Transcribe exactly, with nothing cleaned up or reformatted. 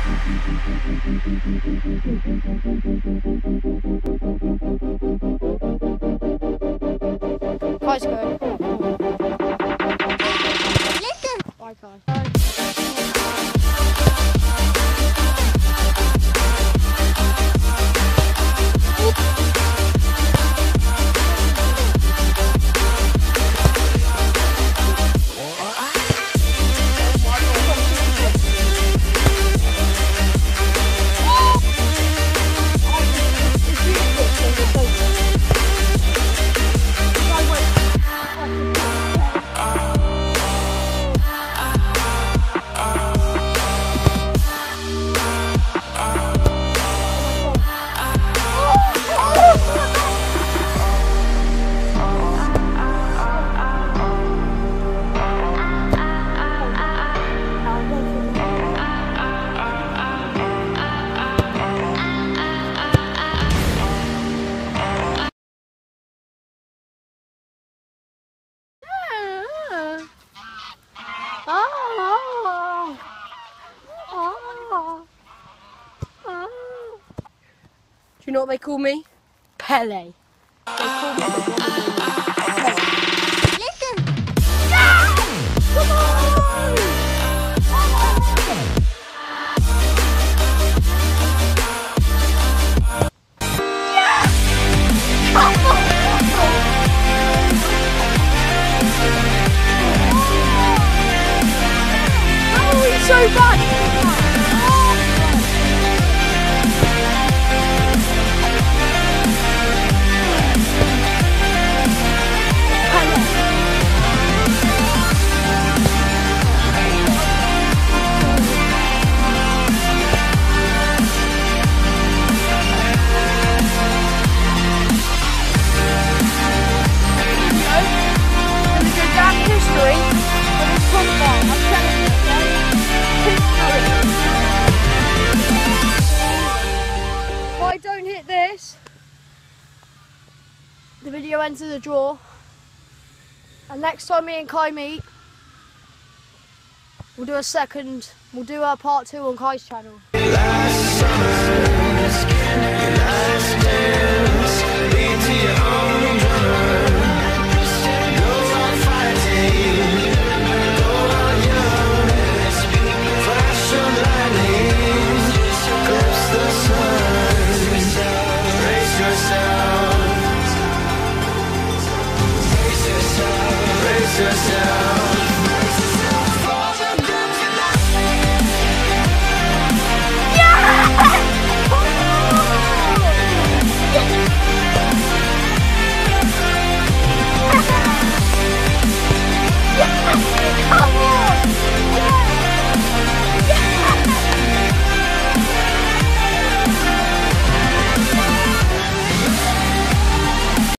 Kai's going. Listen. Bye, Kai. Do you know what they call me? Pele. They call me the woman. Listen! No! Come on! Yes! Come on! How are we so bad? If I don't hit this, the video ends as a draw. And next time me and Kai meet, we'll do a second, we'll do a part two on Kai's channel. Last summer,